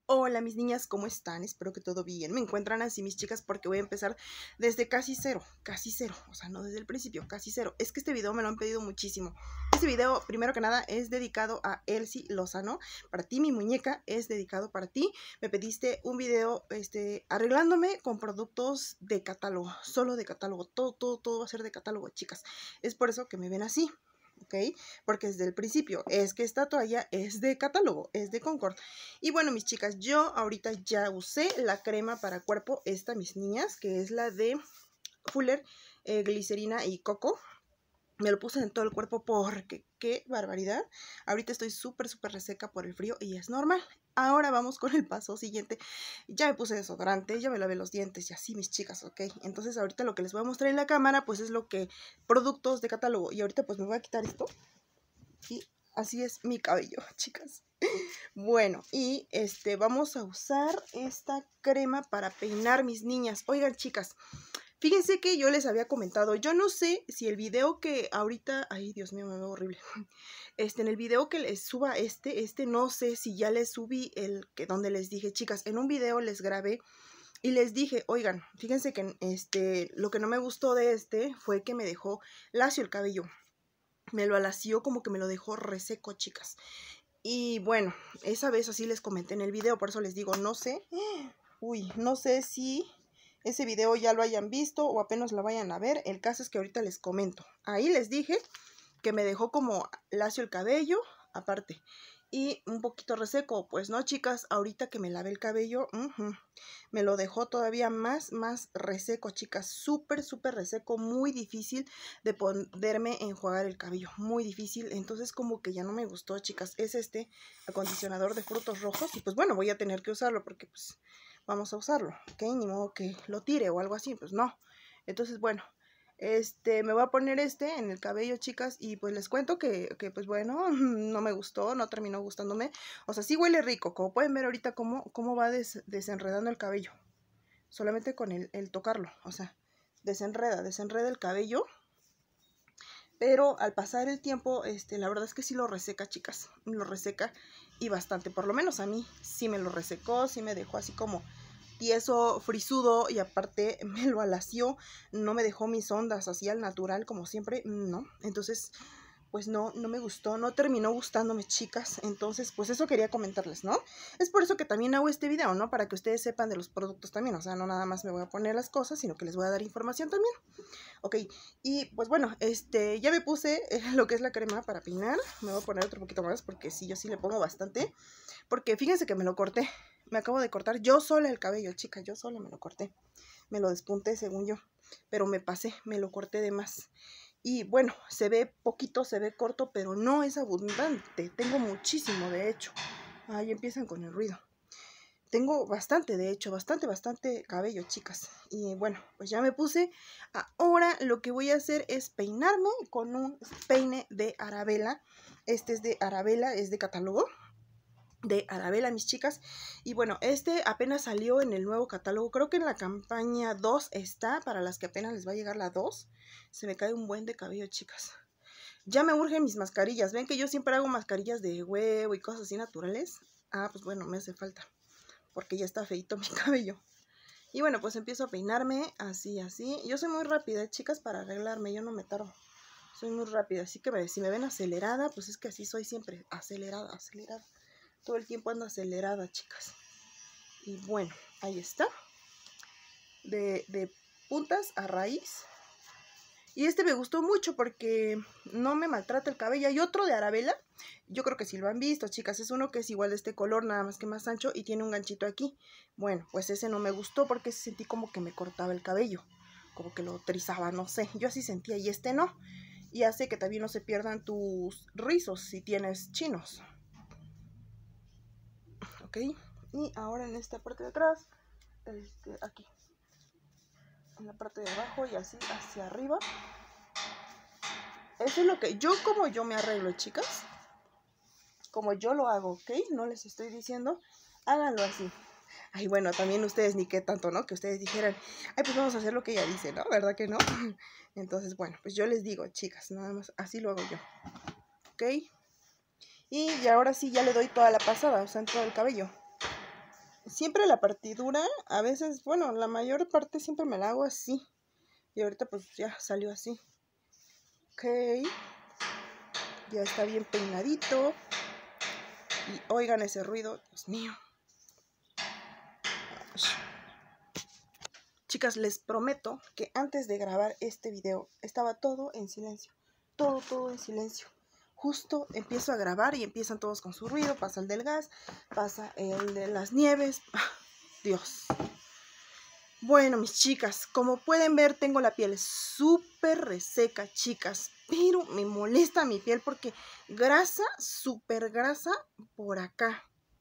Hola mis niñas, ¿cómo están? Espero que todo bien. Me encuentran así mis chicas porque voy a empezar desde casi cero, o sea, no desde el principio, casi cero. Es que este video me lo han pedido muchísimo. Este video, primero que nada, es dedicado a Elsie Lozano. Para ti, mi muñeca, es dedicado para ti. Me pediste un video, arreglándome con productos de catálogo, solo de catálogo. Todo va a ser de catálogo, chicas. Es por eso que me ven así. ¿Ok? Porque desde el principio es que esta toalla es de catálogo, es de Concord. Y bueno, mis chicas, yo ahorita ya usé la crema para cuerpo, esta, mis niñas, que es la de Fuller, glicerina y coco. Me lo puse en todo el cuerpo porque qué barbaridad. Ahorita estoy súper reseca por el frío y es normal. Ahora vamos con el paso siguiente. Ya me puse desodorante, ya me lavé los dientes y así, mis chicas, ¿ok? Entonces ahorita lo que les voy a mostrar en la cámara pues es lo que, productos de catálogo. Y ahorita pues me voy a quitar esto y así es mi cabello, chicas. Bueno, y vamos a usar esta crema para peinar, mis niñas. Oigan, chicas, fíjense que yo les había comentado, yo no sé si el video que ahorita, ay Dios mío, me veo horrible, en el video que les suba no sé si ya les subí el que donde les dije, chicas, en un video les grabé y les dije, oigan, fíjense que lo que no me gustó de fue que me dejó lacio el cabello, me lo alació, como que me lo dejó reseco, chicas. Y bueno, esa vez así les comenté en el video, por eso les digo, no sé, no sé si ese video ya lo hayan visto o apenas lo vayan a ver. El caso es que ahorita les comento. Ahí les dije que me dejó como lacio el cabello, aparte, y un poquito reseco. Pues no, chicas, ahorita que me lavé el cabello, me lo dejó todavía más reseco, chicas. Súper reseco, muy difícil de poderme enjuagar el cabello, muy difícil. Entonces como que ya no me gustó, chicas. Es acondicionador de frutos rojos y pues bueno, voy a tener que usarlo porque pues vamos a usarlo, ¿ok? Ni modo que lo tire o algo así, pues no. Entonces bueno, me voy a poner en el cabello, chicas, y pues les cuento que pues bueno, no me gustó, no terminó gustándome. O sea, sí huele rico, como pueden ver ahorita cómo va desenredando el cabello. Solamente con el tocarlo, o sea, desenreda el cabello. Pero al pasar el tiempo, la verdad es que sí lo reseca, chicas, lo reseca y bastante. Por lo menos a mí sí me lo resecó, sí me dejó así como tieso, frisudo y aparte me lo alació, no me dejó mis ondas así al natural como siempre, no. Entonces pues no me gustó, no terminó gustándome, chicas. Entonces pues eso quería comentarles, ¿no? Es por eso que también hago este video, ¿no? Para que ustedes sepan de los productos también, o sea, no nada más me voy a poner las cosas, sino que les voy a dar información también. Ok, y pues bueno, ya me puse lo que es la crema para peinar. Me voy a poner otro poquito más porque sí, yo sí le pongo bastante. Porque fíjense que me lo corté. Me acabo de cortar yo sola el cabello, chica. Yo sola me lo corté. Me lo despunté según yo. Pero me pasé, me lo corté de más. Y bueno, se ve poquito, se ve corto, pero no es abundante. Tengo muchísimo, de hecho. Ahí empiezan con el ruido. Tengo bastante, de hecho, bastante cabello, chicas. Y bueno, pues ya me puse. Ahora lo que voy a hacer es peinarme con un peine de Arabella. Este es de Arabella, es de catálogo de Arabella, mis chicas. Y bueno, apenas salió en el nuevo catálogo. Creo que en la campaña 2 está, para las que apenas les va a llegar la 2. Se me cae un buen de cabello, chicas. Ya me urgen mis mascarillas. ¿Ven que yo siempre hago mascarillas de huevo y cosas así naturales? Pues bueno, me hace falta, porque ya está feito mi cabello. Y bueno, pues empiezo a peinarme así. Yo soy muy rápida, chicas, para arreglarme. Yo no me tardo. Soy muy rápida. Así que si me ven acelerada, pues es que así soy siempre. Acelerada. Todo el tiempo ando acelerada, chicas. Y bueno, ahí está. De puntas a raíz. Y me gustó mucho porque no me maltrata el cabello. Hay otro de Arabella, yo creo que sí lo han visto, chicas. Es uno que es igual de este color, nada más que más ancho y tiene un ganchito aquí. Bueno, pues ese no me gustó porque sentí como que me cortaba el cabello, como que lo trizaba, no sé. Yo así sentía y no. Y hace que también no se pierdan tus rizos si tienes chinos. Ok, y ahora en esta parte de atrás, aquí, en la parte de abajo y así hacia arriba. Eso es lo que como yo me arreglo, chicas. Como yo lo hago, ¿ok? No les estoy diciendo, háganlo así. Ay, bueno, también ustedes ni qué tanto, ¿no? Que ustedes dijeran, ay, pues vamos a hacer lo que ella dice, ¿no? ¿Verdad que no? Entonces, bueno, pues yo les digo, chicas, nada más así lo hago yo, ¿ok? Y ahora sí ya le doy toda la pasada, o sea, en todo el cabello. siempre la partidura, a veces, bueno, la mayor parte siempre me la hago así. Y ahorita pues ya salió así. Ok. Ya está bien peinadito. Y oigan ese ruido, Dios mío. Chicas, les prometo que antes de grabar este video estaba todo en silencio. Todo en silencio. Justo empiezo a grabar y empiezan todos con su ruido. Pasa el del gas, pasa el de las nieves. Dios. Bueno, mis chicas, como pueden ver, tengo la piel súper reseca, chicas. Pero me molesta mi piel porque grasa, súper grasa por acá.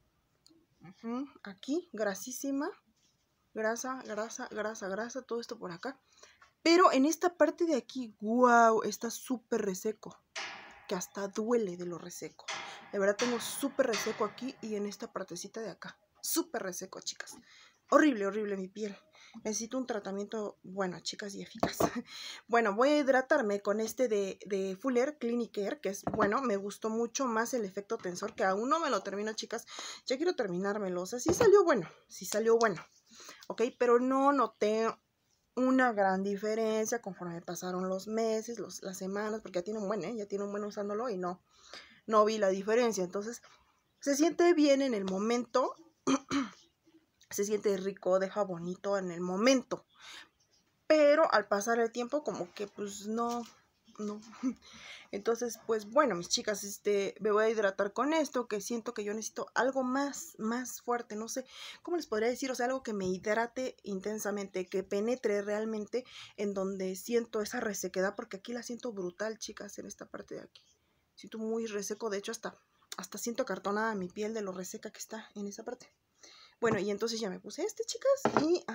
Aquí, grasísima. Grasa, todo esto por acá. Pero en esta parte de aquí, wow, está súper reseco. Que hasta duele de lo reseco. De verdad tengo súper reseco aquí y en esta partecita de acá. Súper reseco, chicas. Horrible mi piel. Necesito un tratamiento bueno, chicas, y eficaz. Bueno, voy a hidratarme con este de Fuller Clinic Care, que es bueno, me gustó mucho más el efecto tensor, que aún no me lo termino, chicas. Ya quiero terminármelo. O sea, sí salió bueno, ok, pero no noté una gran diferencia conforme pasaron los meses, las semanas, porque ya tiene un buen usándolo y no vi la diferencia. Entonces, se siente bien en el momento, se siente rico, deja bonito en el momento, pero al pasar el tiempo como que pues no. Entonces, pues bueno, mis chicas, me voy a hidratar con esto, que siento que yo necesito algo más fuerte, no sé, ¿cómo les podría decir? O sea, algo que me hidrate intensamente, que penetre realmente en donde siento esa resequedad, porque aquí la siento brutal, chicas, en esta parte de aquí. Siento muy reseco, de hecho hasta siento acartonada mi piel de lo reseca que está en esa parte. Bueno, y entonces ya me puse chicas, y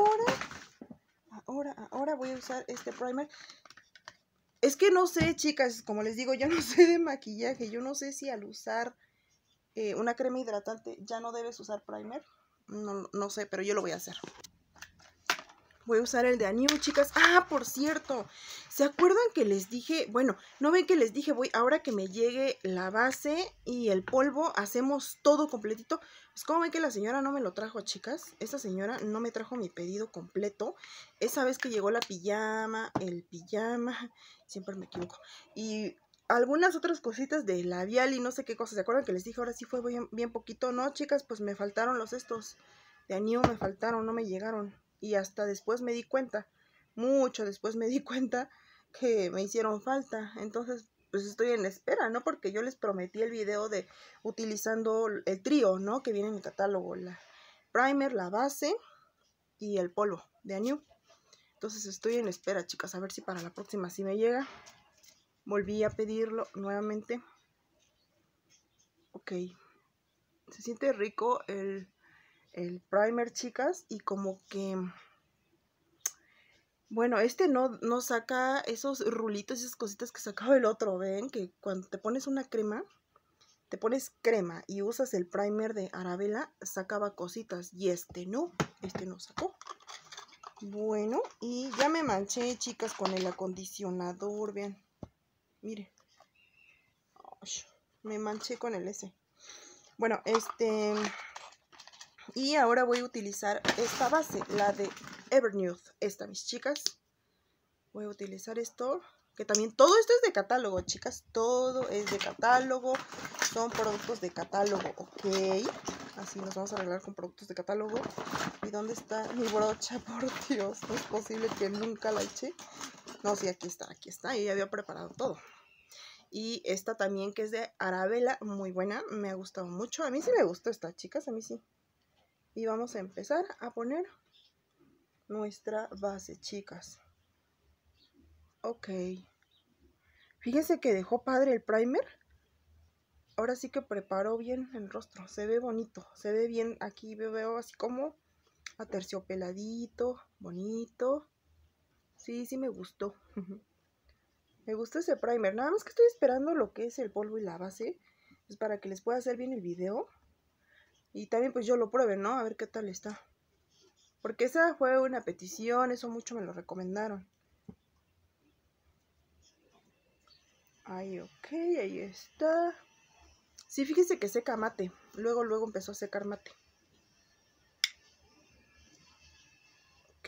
ahora voy a usar este primer. Es que no sé, chicas, como les digo, yo no sé de maquillaje. Yo no sé si al usar una crema hidratante ya no debes usar primer. No sé, pero yo lo voy a hacer. Voy a usar el de Anew, chicas. Ah, por cierto, ¿se acuerdan que les dije? Bueno, ¿no ven que les dije? Ahora que me llegue la base y el polvo, hacemos todo completito. Pues como ven que la señora no me lo trajo, chicas. Esta señora no me trajo mi pedido completo. Esa vez que llegó el pijama, siempre me equivoco. Y algunas otras cositas de labial y no sé qué cosas. ¿Se acuerdan que les dije? Ahora sí fue bien poquito. No, chicas, pues me faltaron los estos de Anew, me faltaron, no me llegaron. Y hasta después me di cuenta, mucho después me di cuenta que me hicieron falta. Entonces, pues estoy en espera, ¿no? Porque yo les prometí el video de utilizando el trío, ¿no? Que viene en mi catálogo, la primer, la base y el polvo de Anew. Entonces estoy en espera, chicas, a ver si para la próxima sí me llega. Volví a pedirlo nuevamente. Ok. Se siente rico el primer, chicas, y como que... Bueno, no saca esos rulitos, esas cositas que sacaba el otro, ¿ven? Que cuando te pones una crema, te pones crema y usas el primer de Arabella, sacaba cositas. Y este no sacó. Bueno, y ya me manché, chicas, con el acondicionador, vean. Miren. Me manché con el ese. Bueno, y ahora voy a utilizar esta base, la de Evernude. Esta, mis chicas. Voy a utilizar esto, que también todo esto es de catálogo, chicas. Todo es de catálogo. Son productos de catálogo, ok. Así nos vamos a arreglar con productos de catálogo. ¿Y dónde está mi brocha? Por Dios, no es posible que nunca la eché. No, sí, aquí está. Yo ya había preparado todo. Y esta también, que es de Arabella, muy buena. Me ha gustado mucho. A mí sí me gustó esta, chicas, a mí sí. Y vamos a empezar a poner nuestra base, chicas. Ok. Fíjense que dejó padre el primer. Ahora sí que preparó bien el rostro. Se ve bonito. Se ve bien. Aquí veo así como aterciopeladito. Bonito. Sí me gustó. Me gustó ese primer. Nada más que estoy esperando lo que es el polvo y la base. Pues para que les pueda hacer bien el video. Y también pues yo lo pruebe, ¿no? A ver qué tal está. Porque esa fue una petición. Eso mucho me lo recomendaron. Ahí, ok. Ahí está. Sí, fíjense que seca mate. Luego empezó a secar mate.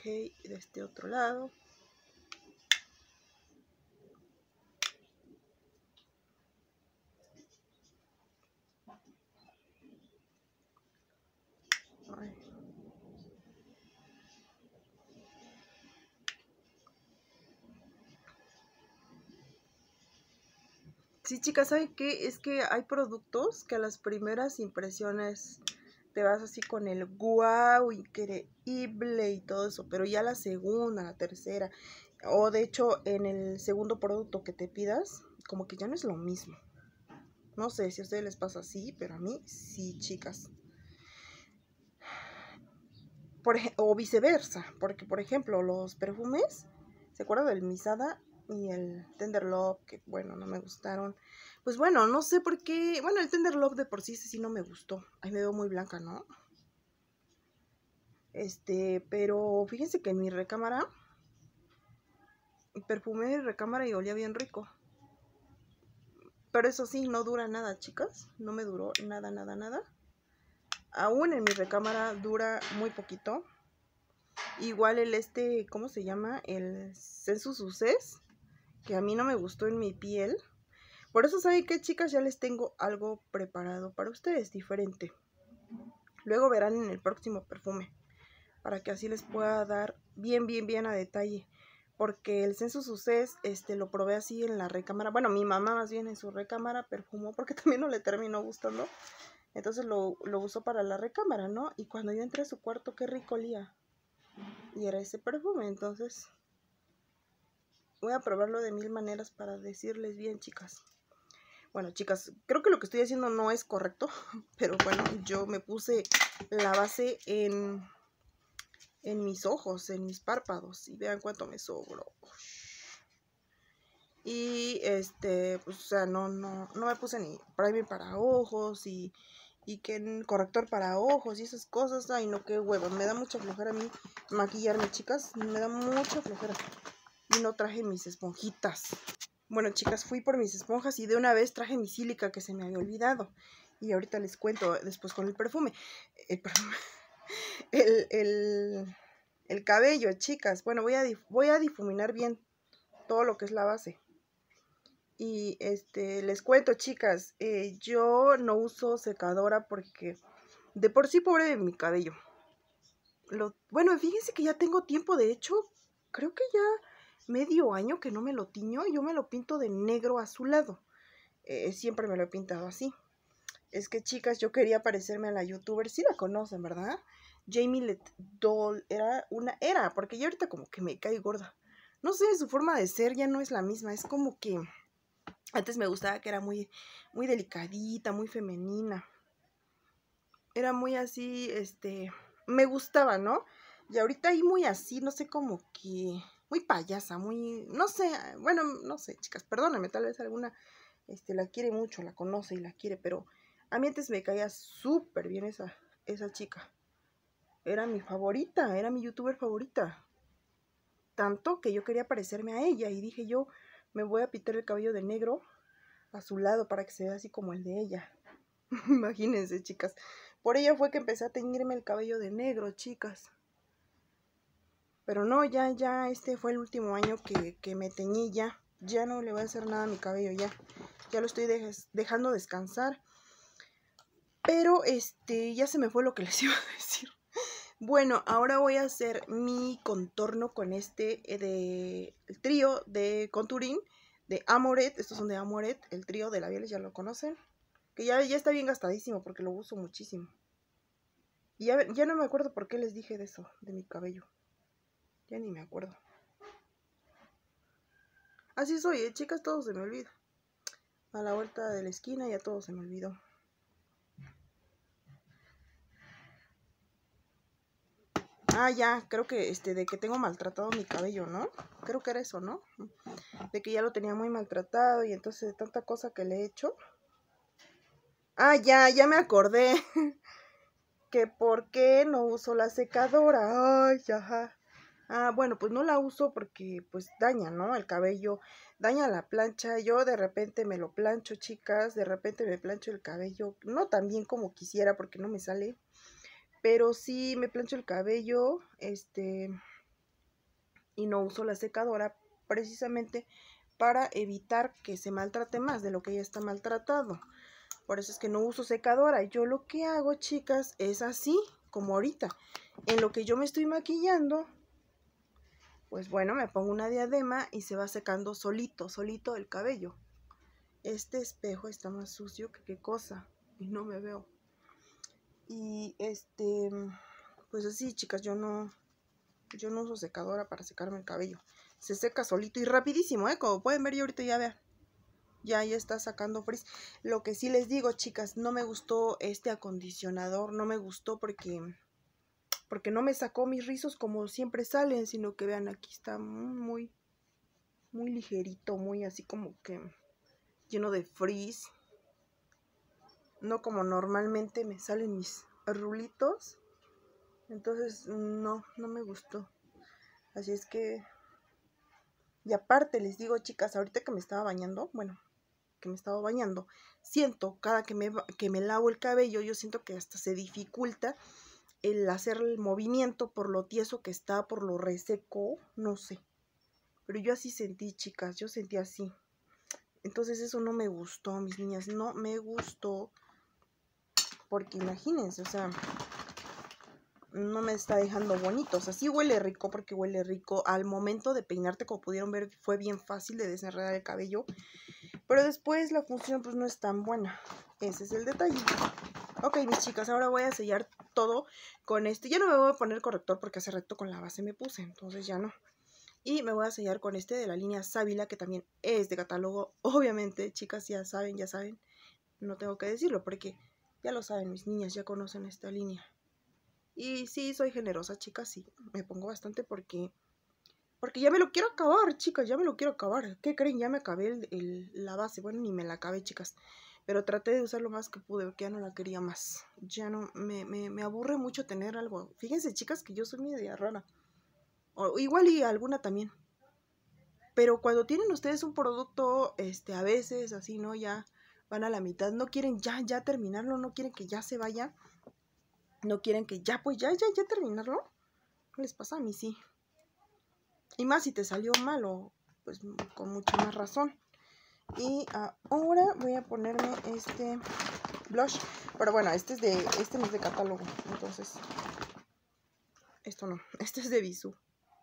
Ok, de este otro lado. Ay. Sí, chicas, ¿saben qué? Es que hay productos que a las primeras impresiones te vas así con el guau, increíble y todo eso, pero ya la segunda, la tercera, o de hecho en el segundo producto que te pidas, como que ya no es lo mismo. No sé si a ustedes les pasa así, pero a mí sí, chicas. O viceversa, porque por ejemplo los perfumes, ¿se acuerdan del Misada y el Tender Love? Que bueno, no me gustaron. Pues bueno, no sé por qué. Bueno, el Tender Love de por sí ese sí no me gustó. Ahí me veo muy blanca, ¿no? Pero fíjense que en mi recámara perfumé mi recámara y olía bien rico. Pero eso sí, no dura nada, chicas. No me duró nada, nada, nada. Aún en mi recámara dura muy poquito. Igual el ¿cómo se llama? El Sensu Success, que a mí no me gustó en mi piel. Por eso, ¿saben qué, chicas? Ya les tengo algo preparado para ustedes, diferente. Luego verán en el próximo perfume, para que así les pueda dar bien, bien, bien a detalle. Porque el Sensu Success, lo probé así en la recámara. Bueno, mi mamá más bien en su recámara perfumó, porque también no le terminó gustando. Entonces lo usó para la recámara, ¿no? Y cuando yo entré a su cuarto, qué rico olía. Y era ese perfume, entonces voy a probarlo de 1000 maneras para decirles bien, chicas. Bueno, chicas, creo que lo que estoy haciendo no es correcto, pero bueno, yo me puse la base en mis ojos, en mis párpados, y vean cuánto me sobró. Y pues, o sea, no me puse ni primer para ojos y que corrector para ojos y esas cosas. Ay, no, qué huevo, me da mucha flojera a mí maquillarme, chicas, me da mucha flojera. Y no traje mis esponjitas. Bueno, chicas, fui por mis esponjas y de una vez traje mi sílica que se me había olvidado. Y ahorita les cuento después con el perfume. El cabello, chicas. Bueno, voy a difuminar bien todo lo que es la base. Y les cuento, chicas, yo no uso secadora porque de por sí pobre de mi cabello. Bueno, fíjense que ya tengo tiempo, de hecho, creo que ya medio año que no me lo tiño. Yo me lo pinto de negro azulado. Siempre me lo he pintado así. Es que, chicas, yo quería parecerme a la youtuber. Sí la conocen, ¿verdad? Jamie Let Doll era, porque ya ahorita como que me cae gorda. No sé, su forma de ser ya no es la misma. Es como que antes me gustaba que era muy, muy delicadita, muy femenina. Era muy así, me gustaba, ¿no? Y ahorita hay muy así, no sé, como que muy payasa, muy, no sé, bueno, no sé, chicas, perdóname, tal vez alguna la quiere mucho, la conoce y la quiere, pero a mí antes me caía súper bien esa chica. Era mi favorita, era mi youtuber favorita. Tanto que yo quería parecerme a ella y dije yo, me voy a pintar el cabello de negro a su lado para que se vea así como el de ella. Imagínense, chicas. Por ella fue que empecé a teñirme el cabello de negro, chicas. Pero no, ya, este fue el último año que me teñí ya. Ya no le voy a hacer nada a mi cabello, ya. Ya lo estoy dejando descansar. Pero, ya se me fue lo que les iba a decir. Bueno, ahora voy a hacer mi contorno con el trío de contouring de Amoret. Estos son de Amoret, el trío de labiales, ya lo conocen. Que ya está bien gastadísimo porque lo uso muchísimo. Y ya no me acuerdo por qué les dije de eso, de mi cabello. Ya ni me acuerdo. Así soy, chicas, todo se me olvida. A la vuelta de la esquina ya todo se me olvidó. Ah, ya, creo que de que tengo maltratado mi cabello, ¿no? Creo que era eso, ¿no? De que ya lo tenía muy maltratado y entonces de tanta cosa que le he hecho. Ah, ya me acordé. Que por qué no uso la secadora. Ay, ajá. Ah, bueno, pues no la uso porque pues daña, ¿no? El cabello, daña la plancha. Yo de repente me lo plancho, chicas, de repente me plancho el cabello, no tan bien como quisiera porque no me sale, pero sí me plancho el cabello, y no uso la secadora precisamente para evitar que se maltrate más de lo que ya está maltratado. Por eso es que no uso secadora. Yo lo que hago, chicas, es así, como ahorita. En lo que yo me estoy maquillando, pues bueno, me pongo una diadema y se va secando solito, solito el cabello. Este espejo está más sucio que qué cosa, y no me veo. Y pues así, chicas, yo no uso secadora para secarme el cabello. Se seca solito y rapidísimo, como pueden ver, yo ahorita ya vean. Ya está sacando frizz. Lo que sí les digo, chicas, no me gustó este acondicionador. No me gustó porque no me sacó mis rizos como siempre salen, sino que vean, aquí está muy ligerito, muy así como que lleno de frizz. No como normalmente me salen mis rulitos. Entonces no me gustó. Así es que... Y aparte les digo, chicas, ahorita que me estaba bañando, siento cada que me lavo el cabello, yo siento que hasta se dificulta el hacer el movimiento por lo tieso que está, por lo reseco, no sé. Pero yo así sentí, chicas, yo sentí así. Entonces eso no me gustó, mis niñas, no me gustó. Porque imagínense, o sea, no me está dejando bonito. O sea, sí huele rico porque huele rico. Al momento de peinarte, como pudieron ver, fue bien fácil de desenredar el cabello. Pero después la función pues no es tan buena. Ese es el detalle. Ok, mis chicas, ahora voy a sellar todo con este. Ya no me voy a poner corrector porque hace rato con la base me puse. Entonces ya no. Y me voy a sellar con este de la línea Sábila, que también es de catálogo. Obviamente, chicas, ya saben. No tengo que decirlo porque ya lo saben mis niñas, ya conocen esta línea. Y sí, soy generosa, chicas, sí. Me pongo bastante porque ya me lo quiero acabar, chicas, ya me lo quiero acabar. ¿Qué creen? Ya me acabé la base. Bueno, ni me la acabé, chicas. Pero traté de usar lo más que pude, porque ya no la quería más. Ya no, me aburre mucho tener algo. Fíjense, chicas, que yo soy media rara. O igual y alguna también. Pero cuando tienen ustedes un producto, a veces así, ¿no? Ya van a la mitad. No quieren ya terminarlo, no quieren que ya se vaya. No quieren que ya terminarlo. ¿Qué les pasa? A mí sí. Y más si te salió malo, pues con mucha más razón. Y ahora voy a ponerme este blush. Pero bueno, este no es de catálogo. Entonces, esto no. Este es de Bisú.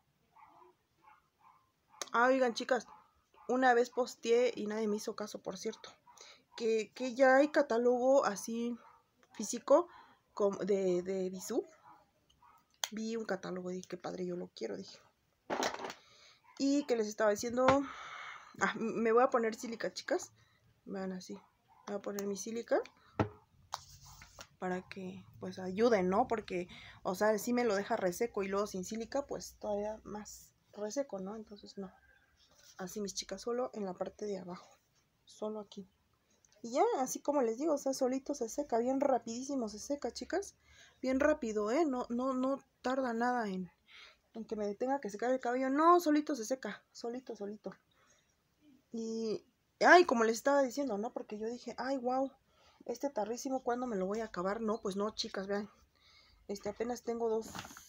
Oigan, chicas. Una vez posteé y nadie me hizo caso, por cierto. Que ya hay catálogo así físico de Bisú. Vi un catálogo y dije, qué padre, yo lo quiero, dije. Y que les estaba diciendo... me voy a poner sílica, chicas. Vean así. Voy a poner mi sílica. Para que, pues, ayuden, ¿no? Porque, o sea, si me lo deja reseco y luego sin sílica, pues, todavía más reseco, ¿no? Entonces, no. Así, mis chicas, solo en la parte de abajo. Solo aquí. Y ya, así como les digo, o sea, solito se seca. Bien rapidísimo se seca, chicas. Bien rápido, ¿eh? No tarda nada en que me tenga que secar el cabello. No, solito se seca. Solito. Y, como les estaba diciendo, ¿no? Porque yo dije, wow, este tarrísimo, ¿cuándo me lo voy a acabar? No, pues no, chicas, vean. Apenas tengo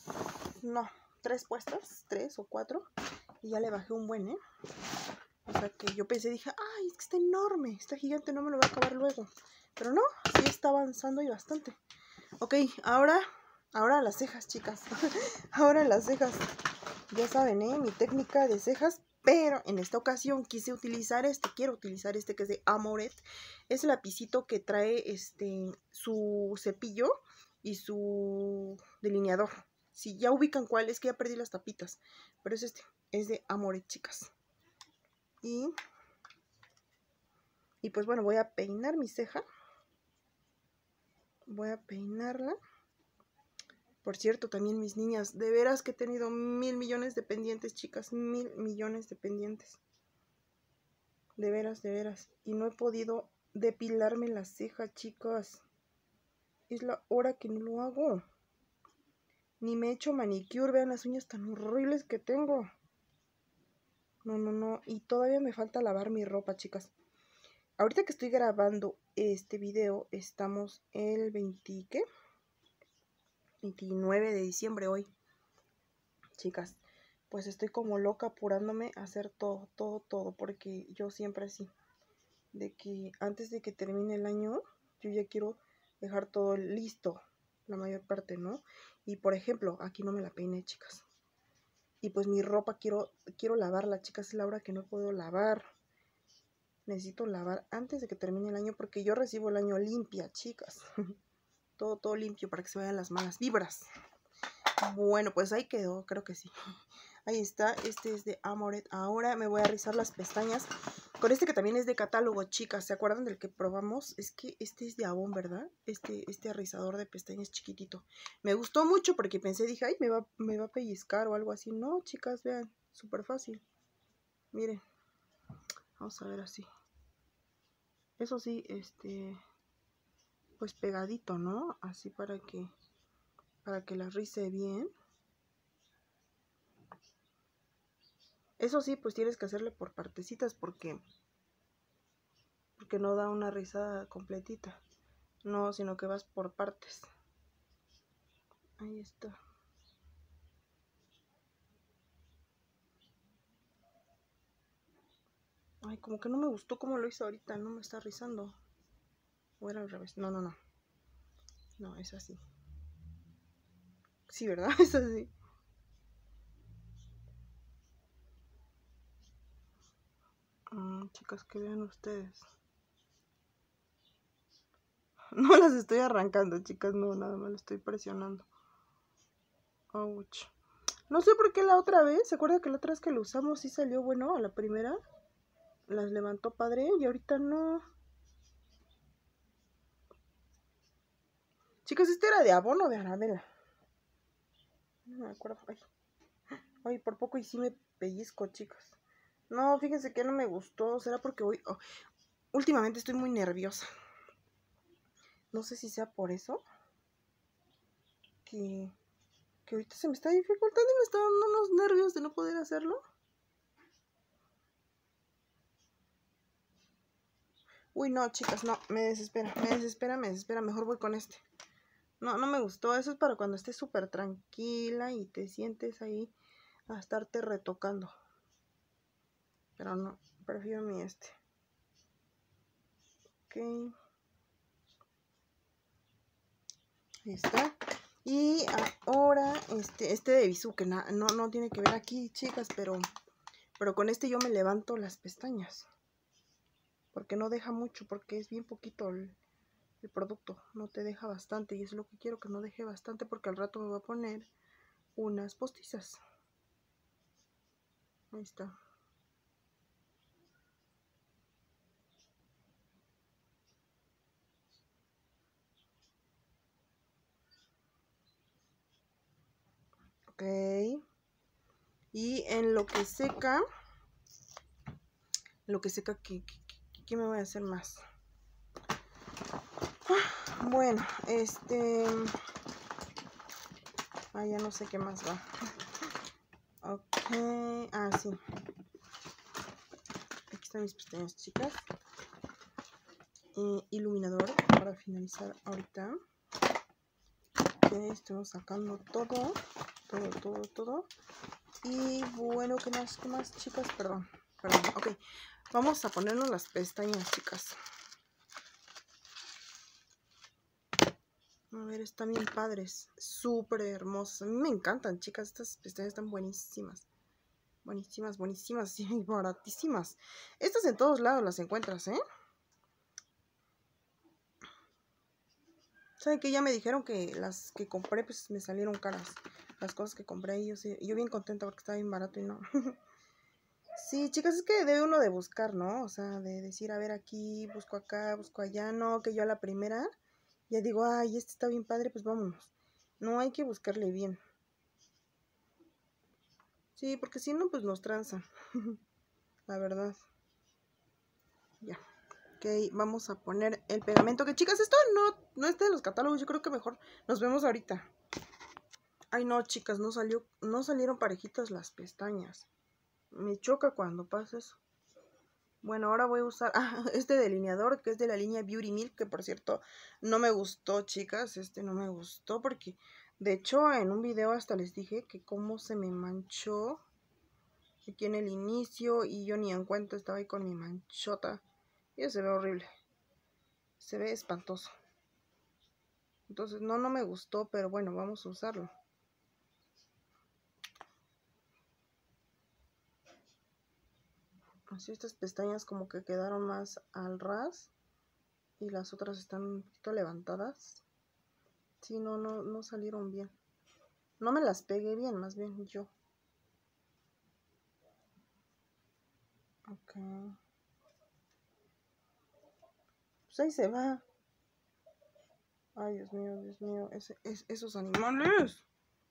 3 puestas, 3 o 4. Y ya le bajé un buen, ¿eh? O sea que yo pensé, dije, es que está enorme, está gigante, no me lo voy a acabar luego. Pero no, sí está avanzando y bastante. Ok, ahora las cejas, chicas. Ahora las cejas. Ya saben, mi técnica de cejas. Pero en esta ocasión quiero utilizar este que es de Amoret. Es el lapicito que trae su cepillo y su delineador. Si ya ubican cuál, es que ya perdí las tapitas. Pero es de Amoret, chicas. Y pues bueno, voy a peinar mi ceja. Voy a peinarla. Por cierto, también mis niñas, de veras que he tenido 1000 millones de pendientes, chicas. 1000 millones de pendientes. De veras. Y no he podido depilarme la ceja, chicas. Es la hora que no lo hago. Ni me he hecho manicure. Vean las uñas tan horribles que tengo. No. Y todavía me falta lavar mi ropa, chicas. Ahorita que estoy grabando este video, estamos el 20, ¿qué? 29 de diciembre hoy. Chicas, pues estoy como loca apurándome a hacer todo, porque yo siempre así, de que antes de que termine el año, yo ya quiero dejar todo listo, la mayor parte, ¿no? Y por ejemplo, aquí no me la peiné, chicas. Y pues mi ropa quiero lavarla, chicas, es la hora que no puedo lavar. Necesito lavar antes de que termine el año porque yo recibo el año limpia, chicas. todo limpio para que se vayan las malas vibras. Bueno, pues ahí quedó, creo que sí. Ahí está, este es de Amoret. Ahora me voy a rizar las pestañas con este que también es de catálogo, chicas. ¿Se acuerdan del que probamos? Es que este es de Avon, ¿verdad? Este rizador de pestañas chiquitito. Me gustó mucho porque pensé, dije, ay, me va a pellizcar o algo así. No, chicas, vean, súper fácil. Miren, vamos a ver así. Eso sí, pues pegadito, ¿no? Así para que la rice bien. Eso sí, pues tienes que hacerle por partecitas porque no da una rizada completita. No, sino que vas por partes. Ahí está. Ay, como que no me gustó cómo lo hizo ahorita. No me está rizando. O era al revés. No. No, es así. Sí, ¿verdad? Es así. Chicas, que vean ustedes. No las estoy arrancando, chicas. No, nada más lo estoy presionando. Ouch. No sé por qué la otra vez. ¿Se acuerda que la otra vez que lo usamos sí salió bueno a la primera? Las levantó padre y ahorita no. Chicas, ¿este era de Avon o de Arabella? No me acuerdo. Ay, por poco y sí me pellizco, chicas. No, fíjense que no me gustó. ¿Será porque hoy... últimamente estoy muy nerviosa. No sé si sea por eso. Que ahorita se me está dificultando y me está dando unos nervios de no poder hacerlo. Uy, no, chicas, no. Me desespera. Mejor voy con este. No me gustó. Eso es para cuando estés súper tranquila y te sientes ahí a estarte retocando. Pero no, prefiero mi este. Ok. Ahí está. Y ahora este de Bisú, que no tiene que ver aquí, chicas, pero con este yo me levanto las pestañas. Porque no deja mucho, porque es bien poquito el producto. No te deja bastante y es lo que quiero, que no deje bastante porque al rato me voy a poner unas postizas. Ahí está. Ok. Y en lo que seca, ¿qué me voy a hacer más? Bueno, ya no sé qué más va. Ok, sí. Aquí están mis pestañas, chicas. Iluminador para finalizar ahorita. Ok, estamos sacando todo. Y bueno, ¿qué más, chicas? Perdón. Ok, vamos a ponernos las pestañas, chicas. A ver, están bien padres. Súper hermosas. A mí me encantan, chicas. Estas pestañas están buenísimas. Buenísimas. Y baratísimas. Estas en todos lados las encuentras, ¿eh? ¿Saben qué? Ya me dijeron que las que compré pues me salieron caras. Las cosas que compré y yo bien contenta porque estaba bien barato y no. Sí, chicas, es que debe uno de buscar, ¿no? O sea, de decir, a ver, aquí, busco acá, busco allá. No, que yo a la primera ya digo, ay, este está bien padre, pues vámonos. No, hay que buscarle bien. Sí, porque si no, pues nos tranzan. La verdad. Ya. Ok, vamos a poner el pegamento. Que chicas, esto no está en los catálogos. Yo creo que mejor nos vemos ahorita. Ay, no, chicas, no salieron parejitas las pestañas. Me choca cuando pasa eso. Bueno, ahora voy a usar este delineador que es de la línea Beauty Milk, que por cierto no me gustó, chicas. No me gustó porque de hecho en un video hasta les dije que cómo se me manchó aquí en el inicio y yo ni en cuenta, estaba ahí con mi manchota. Y se ve horrible. Se ve espantoso. Entonces no me gustó, pero bueno, vamos a usarlo. Así estas pestañas como que quedaron más al ras. Y las otras están un poquito levantadas. Sí, no salieron bien. No me las pegué bien, más bien yo. Ok. Pues ahí se va. Ay, Dios mío. Esos animales.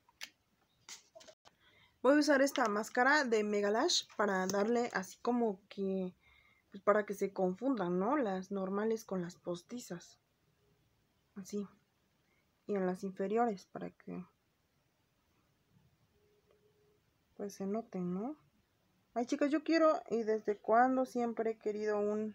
Voy a usar esta máscara de Megalash para darle así como que... Pues para que se confundan, ¿no? Las normales con las postizas. Así. Y en las inferiores para que... Pues se noten, ¿no? Ay, chicas, yo quiero... Y desde cuando siempre he querido un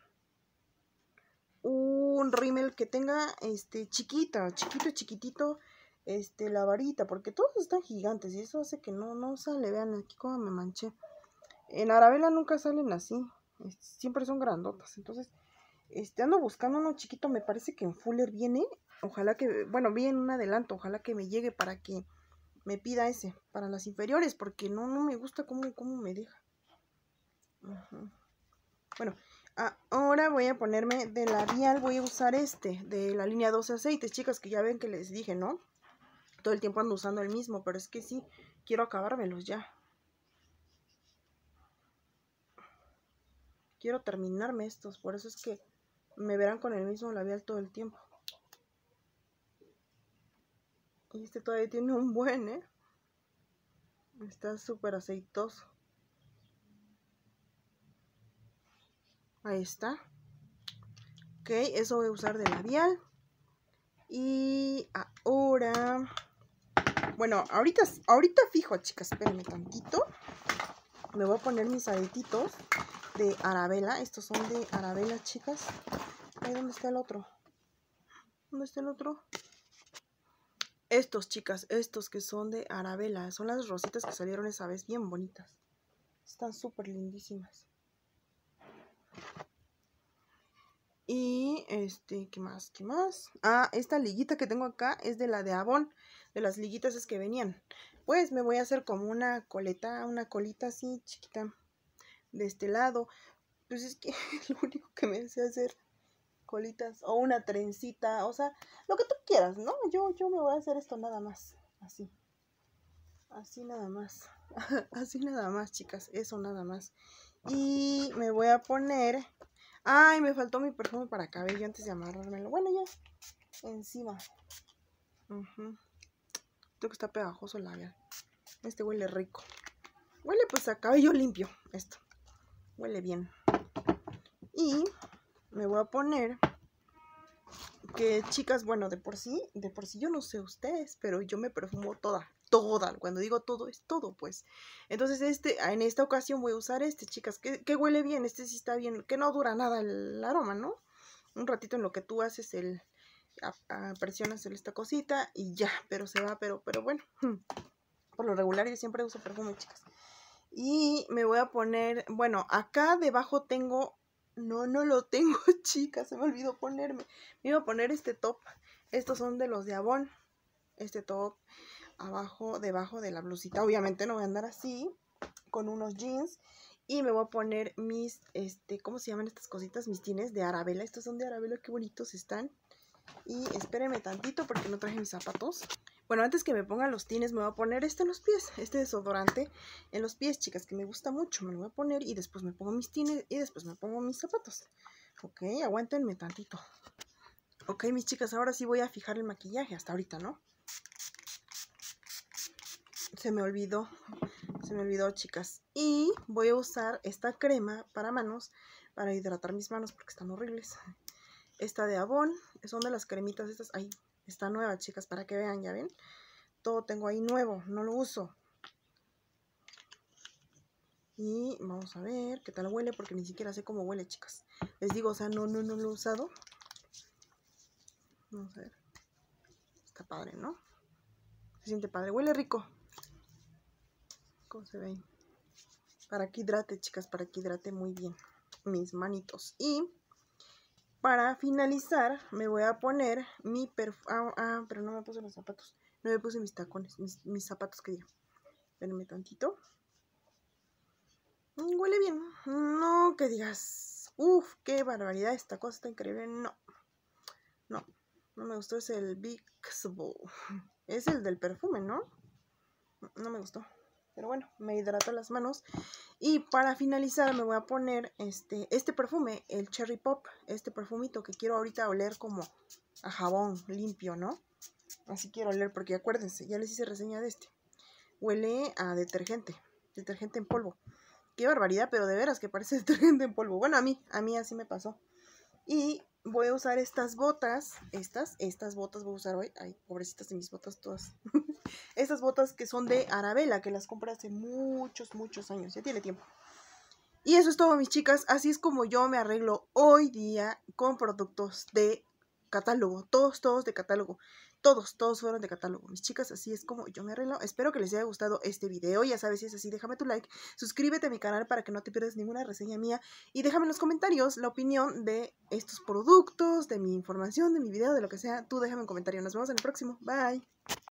rímel que tenga chiquitito, la varita, porque todos están gigantes y eso hace que no sale. Vean aquí cómo me manché. En Arabella nunca salen así, siempre son grandotas. Entonces, ando buscando uno chiquito, me parece que en Fuller viene. Ojalá que, bueno, vi en un adelanto, ojalá que me llegue para que me pida ese, para las inferiores, porque no me gusta cómo me deja. Bueno, ahora voy a ponerme de labial, voy a usar de la línea 12 aceites, chicas, que ya ven que les dije, ¿no? Todo el tiempo ando usando el mismo, pero es que sí, quiero acabármelos ya. Quiero terminarme estos, por eso es que me verán con el mismo labial todo el tiempo. Y todavía tiene un buen, ¿eh? Está súper aceitoso. Ahí está. Ok, eso voy a usar de labial. Y ahora... Bueno, ahorita fijo, chicas, espérenme tantito. Me voy a poner mis aretitos de Arabella. Estos son de Arabella, chicas. Ay, ¿dónde está el otro? ¿Dónde está el otro? Estos, chicas, estos que son de Arabella. Son las rositas que salieron esa vez, bien bonitas. Están súper lindísimas. Y ¿qué más? Esta liguita que tengo acá es de la de Avon, de las liguitas es que venían. Pues me voy a hacer como una colita así chiquita de este lado. Pues es que es lo único que me sé hacer, colitas o una trencita, o sea, lo que tú quieras, ¿no? Yo me voy a hacer esto nada más, así nada más. Así nada más, chicas, eso nada más. Y me voy a poner... Ay, me faltó mi perfume para cabello antes de amarrármelo. Bueno, ya, encima. Creo que está pegajoso el labial. Este huele rico. Huele pues a cabello limpio, esto. Huele bien. Y me voy a poner... Que chicas, bueno, de por sí yo no sé ustedes, pero yo me perfumo toda. Cuando digo todo, es todo, pues. Entonces en esta ocasión voy a usar chicas, que huele bien, sí está bien, que no dura nada el aroma, ¿no? Un ratito en lo que tú haces presionas esta cosita y ya, pero se va, pero bueno. Por lo regular yo siempre uso perfume, chicas. Y me voy a poner, bueno, acá debajo tengo... No lo tengo, chicas, se me olvidó ponerme. Me iba a poner este top. Estos son de los de Avon. Este top debajo de la blusita. Obviamente no voy a andar así, con unos jeans. Y me voy a poner mis, ¿cómo se llaman estas cositas? Mis tines de Arabella. Estos son de Arabella, qué bonitos están. Y espérenme tantito porque no traje mis zapatos. Bueno, antes que me ponga los tines, me voy a poner en los pies, desodorante en los pies, chicas, que me gusta mucho. Me lo voy a poner y después me pongo mis tines y después me pongo mis zapatos. Ok, aguántenme tantito. Ok, mis chicas, ahora sí voy a fijar el maquillaje, hasta ahorita, ¿no? Se me olvidó, chicas. Y voy a usar esta crema para manos, para hidratar mis manos porque están horribles. Esta de Avon, son de las cremitas estas. Ahí está nueva, chicas, para que vean, ya ven. Todo tengo ahí nuevo, no lo uso. Y vamos a ver qué tal huele, porque ni siquiera sé cómo huele, chicas. Les digo, o sea, no lo he usado. Vamos a ver. Está padre, ¿no? Se siente padre, huele rico. ¿Cómo se ve ahí? Para que hidrate, chicas, para que hidrate muy bien mis manitos. Y para finalizar me voy a poner mi perfume. Pero no me puse los zapatos. No me puse mis tacones, mis zapatos que digo. Espérenme tantito. Huele bien. No que digas, uff, qué barbaridad, esta cosa está increíble. No me gustó. Es el Bixable. Es el del perfume, ¿no? No me gustó. Pero bueno, me hidrato las manos. Y para finalizar me voy a poner este perfume, el Cherry Pop. Este perfumito que quiero ahorita oler como a jabón limpio, ¿no? Así quiero oler porque acuérdense, ya les hice reseña de este. Huele a detergente en polvo. Qué barbaridad, pero de veras que parece detergente en polvo. Bueno, a mí así me pasó. Y voy a usar estas botas. Estas botas voy a usar hoy. Ay, pobrecitas de mis botas todas. Estas botas que son de Arabella, que las compré hace muchos años. Ya tiene tiempo. Y eso es todo, mis chicas. Así es como yo me arreglo hoy día con productos de catálogo. Todos de catálogo. Todos fueron de catálogo. Mis chicas, así es como yo me arreglo. Espero que les haya gustado este video. Ya sabes, si es así, déjame tu like. Suscríbete a mi canal para que no te pierdas ninguna reseña mía. Y déjame en los comentarios la opinión de estos productos, de mi información, de mi video, de lo que sea. Tú déjame un comentario. Nos vemos en el próximo. Bye.